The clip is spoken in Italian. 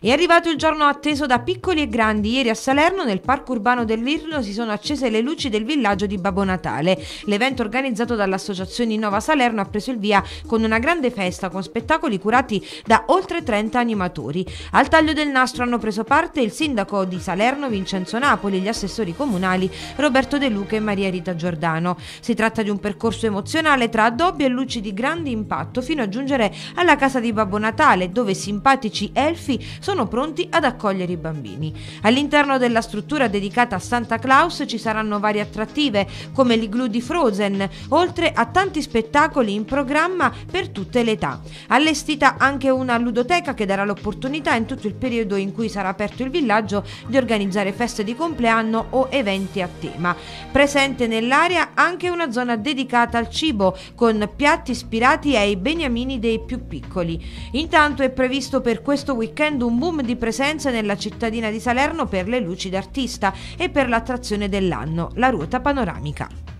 È arrivato il giorno atteso da piccoli e grandi. Ieri a Salerno, nel parco urbano dell'Irlo, si sono accese le luci del villaggio di Babbo Natale. L'evento organizzato dall'associazione Innova Salerno ha preso il via con una grande festa con spettacoli curati da oltre 30 animatori. Al taglio del nastro hanno preso parte il sindaco di Salerno Vincenzo Napoli e gli assessori comunali Roberto De Luca e Maria Rita Giordano. Si tratta di un percorso emozionale tra addobbi e luci di grande impatto fino a giungere alla casa di Babbo Natale, dove simpatici elfi sono pronti ad accogliere i bambini. All'interno della struttura dedicata a Santa Claus ci saranno varie attrattive come l'igloo di Frozen, oltre a tanti spettacoli in programma per tutte le età. Allestita anche una ludoteca che darà l'opportunità in tutto il periodo in cui sarà aperto il villaggio di organizzare feste di compleanno o eventi a tema. Presente nell'area anche una zona dedicata al cibo con piatti ispirati ai beniamini dei più piccoli. Intanto è previsto per questo weekend un boom di presenze nella cittadina di Salerno per le luci d'artista e per l'attrazione dell'anno, la ruota panoramica.